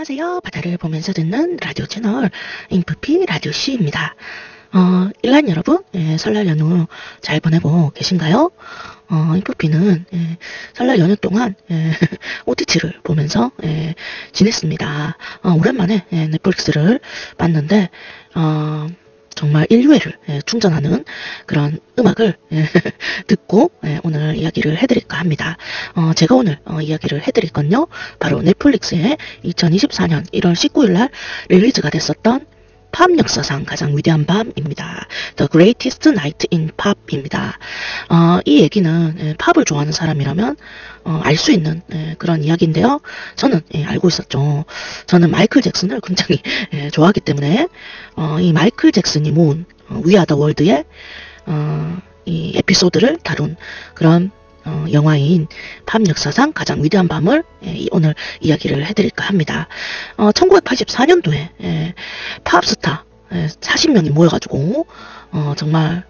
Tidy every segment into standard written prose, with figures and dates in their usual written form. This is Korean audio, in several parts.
안녕하세요. 바다를 보면서 듣는 라디오 채널 인프피 라디오씨입니다. 일란 여러분, 설날 연휴 잘 보내고 계신가요? 인프피는 설날 연휴 동안 OTT를 보면서 지냈습니다. 오랜만에 넷플릭스를 봤는데 정말 인류애를 충전하는 그런 음악을 듣고 오늘 이야기를 해드릴까 합니다. 제가 오늘 이야기를 해드릴 건요, 바로 넷플릭스의 2024년 1월 19일날 릴리즈가 됐었던 팝 역사상 가장 위대한 밤입니다. The Greatest Night in Pop입니다. 이 얘기는 팝을 좋아하는 사람이라면 알 수 있는 그런 이야기인데요. 저는 알고 있었죠. 저는 마이클 잭슨을 굉장히 좋아하기 때문에 이 마이클 잭슨이 모은 We Are The World의 이 에피소드를 다룬 그런 영화인 팝 역사상 가장 위대한 밤을 오늘 이야기를 해드릴까 합니다. 1984년도에 팝스타 40명이 모여가지고 정말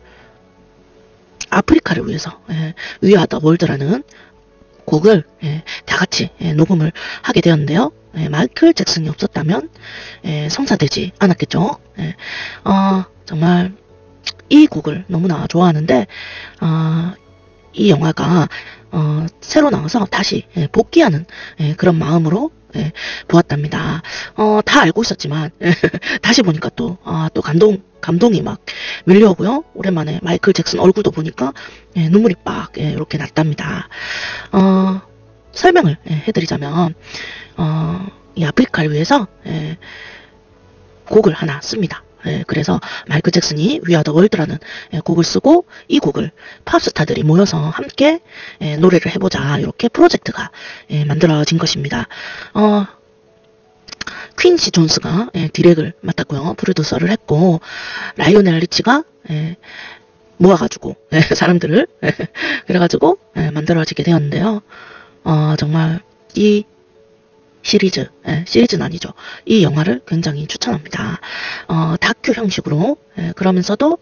아프리카를 위해서 We Are The World라는 곡을 다 같이 녹음을 하게 되었는데요. 마이클 잭슨이 없었다면 성사되지 않았겠죠. 정말 이 곡을 너무나 좋아하는데 이 영화가 새로 나와서 다시 복귀하는 그런 마음으로 보았답니다. 다 알고 있었지만 다시 보니까 또 감동이 막 밀려오고요. 오랜만에 마이클 잭슨 얼굴도 보니까 눈물이 빡 이렇게 났답니다. 설명을 해드리자면 이 아프리카를 위해서 곡을 하나 씁니다. 그래서 마이클 잭슨이 We Are The World라는 곡을 쓰고 이 곡을 팝스타들이 모여서 함께 노래를 해보자, 이렇게 프로젝트가 만들어진 것입니다. 퀸시 존스가 디렉을 맡았고요. 프로듀서를 했고, 라이오넬 리치가 모아가지고 사람들을 그래가지고 만들어지게 되었는데요. 정말 이 시리즈는 아니죠. 이 영화를 굉장히 추천합니다. 다큐 형식으로, 그러면서도,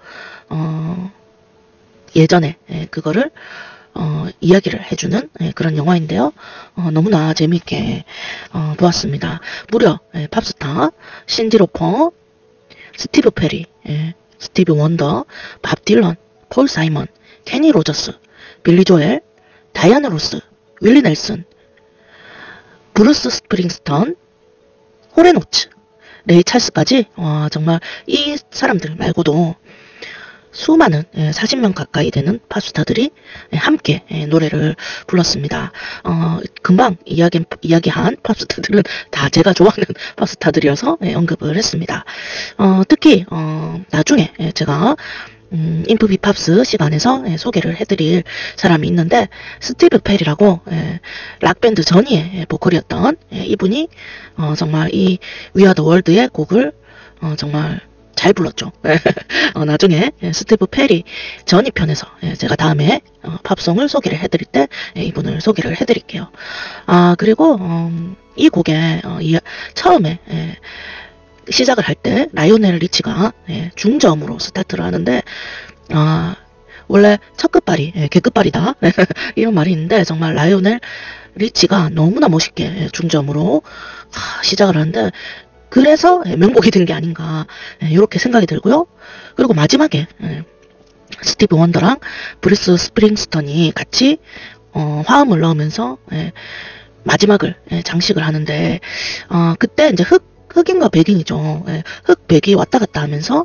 예전에, 그거를, 이야기를 해주는 그런 영화인데요. 너무나 재미있게, 보았습니다. 무려, 팝스타, 신디 로퍼, 스티브 페리, 스티브 원더, 밥 딜런, 폴 사이먼, 케니 로저스, 빌리 조엘, 다이아나 로스, 윌리 넬슨, 브루스 스프링스턴, 호렌 오츠, 레이 찰스까지 정말 이 사람들 말고도 수많은 40명 가까이 되는 팝스타들이 함께 노래를 불렀습니다. 금방 이야기한 팝스타들은 다 제가 좋아하는 팝스타들이어서 언급을 했습니다. 특히 나중에 제가 인프비 팝스 시간에서 소개를 해드릴 사람이 있는데, 스티브 페리라고 락밴드 전이의 보컬이었던 이분이 정말 이 We Are The World의 곡을 정말 잘 불렀죠. 나중에 스티브 페리 전이 편에서 제가 다음에 팝송을 소개를 해드릴 때 이분을 소개를 해드릴게요. 그리고 이 곡에 처음에 시작을 할 때 라이오넬 리치가 중저음으로 스타트를 하는데, 원래 첫 끝발이 개끝발이다 이런 말이 있는데, 정말 라이오넬 리치가 너무나 멋있게 중저음으로 시작을 하는데, 그래서 명곡이 된 게 아닌가 이렇게 생각이 들고요. 그리고 마지막에 스티브 원더랑 브루스 스프링스턴이 같이 화음을 넣으면서 마지막을 장식을 하는데, 그때 이제 흑인과 백인이죠. 흑백이 왔다 갔다 하면서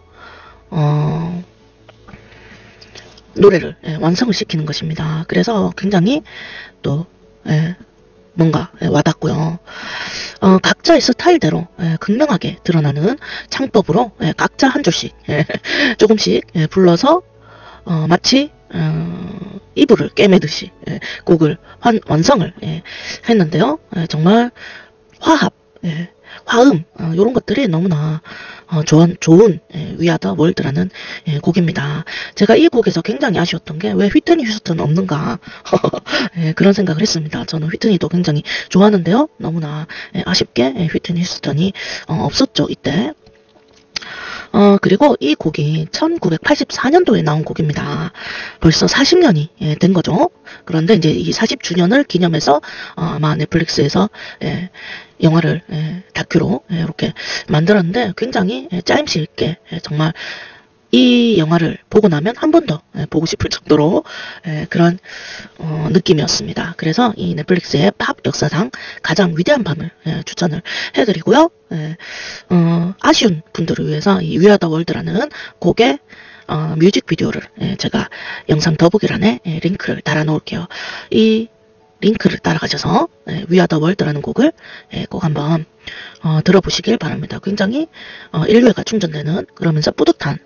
노래를 완성을 시키는 것입니다. 그래서 굉장히 또 뭔가 와닿고요. 각자의 스타일대로 극명하게 드러나는 창법으로 각자 한 줄씩 조금씩 불러서 마치 이불을 꿰매듯이 곡을 완성을 했는데요. 정말 화합, 화음, 이런 것들이 너무나 좋은 We Are The World라는 곡입니다. 제가 이 곡에서 굉장히 아쉬웠던 게 왜 휘트니 휴스턴 없는가 그런 생각을 했습니다. 저는 휘트니도 굉장히 좋아하는데요. 너무나 아쉽게 휘트니 휴스턴이 없었죠, 이때. 그리고 이 곡이 1984년도에 나온 곡입니다. 벌써 40년이 된 거죠. 그런데 이제 이 40주년을 기념해서 아마 넷플릭스에서 영화를 다큐로 이렇게 만들었는데 굉장히 짜임새 있게 정말 이 영화를 보고 나면 한 번 더 보고 싶을 정도로 그런 느낌이었습니다. 그래서 이 넷플릭스의 팝 역사상 가장 위대한 밤을 추천을 해드리고요. 아쉬운 분들을 위해서 이 We Are The World라는 곡의 뮤직비디오를 제가 영상 더보기란에 링크를 달아 놓을게요. 이 링크를 따라가셔서 We Are The World라는 곡을 꼭 한번 들어보시길 바랍니다. 굉장히 인류애가 충전되는 그러면서 뿌듯한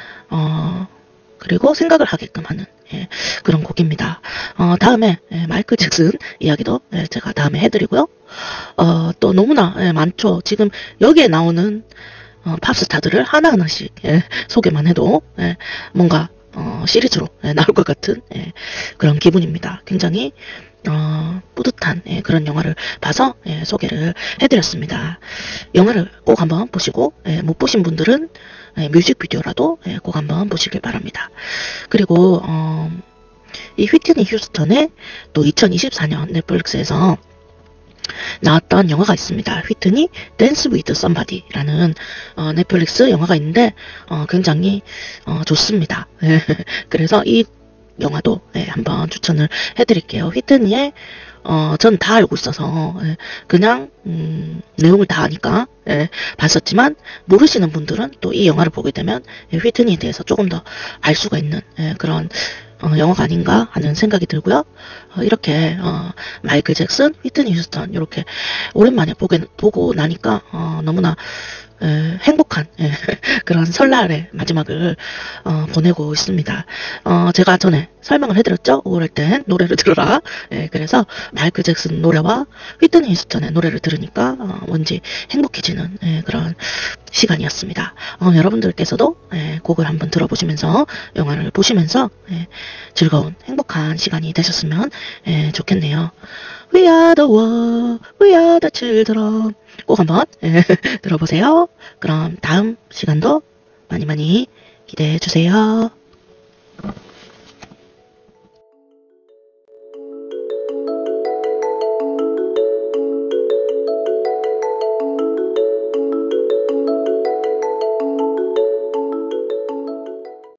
그리고 생각을 하게끔 하는 그런 곡입니다. 다음에 마이클 잭슨 이야기도 제가 다음에 해드리고요. 또 너무나 많죠. 지금 여기에 나오는 팝스타들을 하나하나씩 소개만 해도 뭔가 시리즈로 나올 것 같은 그런 기분입니다. 굉장히 뿌듯한 그런 영화를 봐서 소개를 해드렸습니다. 영화를 꼭 한번 보시고 못 보신 분들은 뮤직비디오라도 꼭 한번 보시길 바랍니다. 그리고 이 휘트니 휴스턴의 또 2024년 넷플릭스에서 나왔던 영화가 있습니다. 휘트니 댄스 위드 썸바디라는 넷플릭스 영화가 있는데 굉장히 좋습니다. 그래서 이 영화도 한번 추천을 해드릴게요. 휘트니의 전 다 알고 있어서 그냥 내용을 다 아니까 봤었지만 모르시는 분들은 또 이 영화를 보게 되면 휘트니에 대해서 조금 더 알 수가 있는 그런 영화가 아닌가 하는 생각이 들고요. 이렇게 마이클 잭슨, 휘트니 휴스턴 이렇게 오랜만에 보고 나니까 너무나 행복한 그런 설날의 마지막을 보내고 있습니다. 제가 전에 설명을 해드렸죠. 우울할 땐 노래를 들어라. 그래서 마이클 잭슨 노래와 휘트니 휴스턴의 노래를 들으니까 왠지 행복해지는 그런 시간이었습니다. 여러분들께서도 곡을 한번 들어보시면서 영화를 보시면서 즐거운 행복한 시간이 되셨으면 좋겠네요. We are the world, we are the children. 꼭 한번 들어보세요. 그럼 다음 시간도 많이 많이 기대해 주세요.